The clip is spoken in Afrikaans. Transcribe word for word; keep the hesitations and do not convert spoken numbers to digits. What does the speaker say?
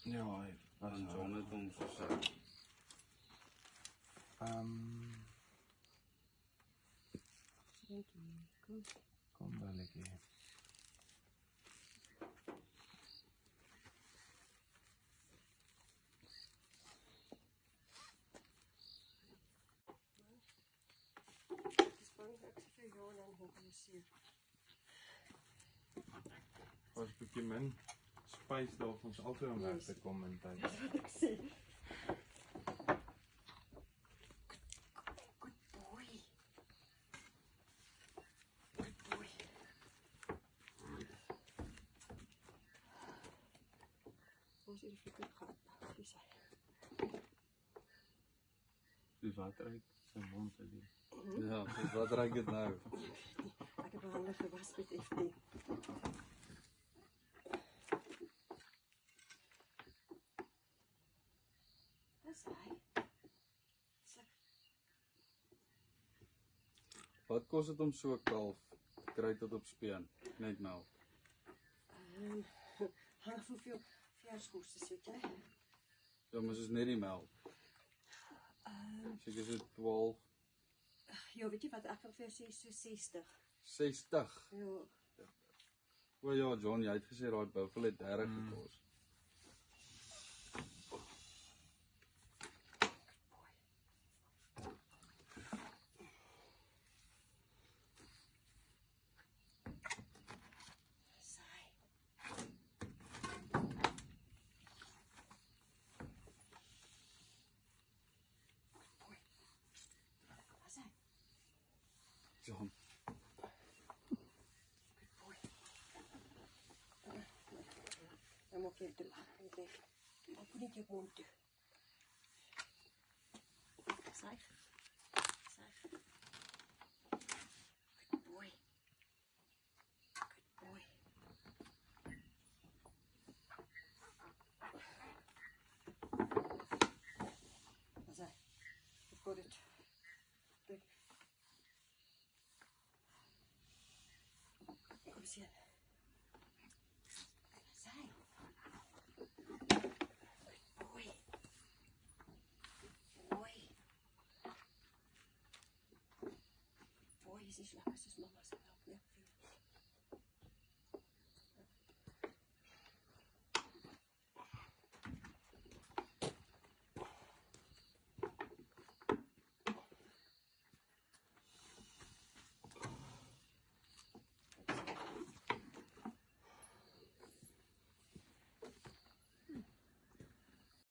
Ja, hy was En John het hom gesê. Ehm Kom. Kom balletjie. Dis bang ek se vir jou dan hoe kan sien. Was 'n bietjie min space daar vir ons altyd om weg te kom in tyd. Ek sien. Good boy. Good boy. Ons het dit goed gehad. Dis hy. Die water uit sy mond uit die. Ja, dus wat ruik dit nou? Ek het my hande gewas met F D. Dis hy. Wat kos dit om so 'n kalf te kry tot op speen? Net melk. Ehm, hang af hoeveel verskoeste sit jy? Ja, maar soos net die melk. Ehm, Seker so twaalf, ja, weet jy wat, ek wil vir jou sê so sestig. sestig. Ja. O ja, John, jy het gesê daai buffel het dertig gekos. John. Dan moet ik de laag niet op niet je mond toe. Zeg. Zeg. Good boy. Good boy. Zeg. Ik hoor het. Kijk. Kom eens hier. Zeg. Is niet lekker, dus mama ze wel.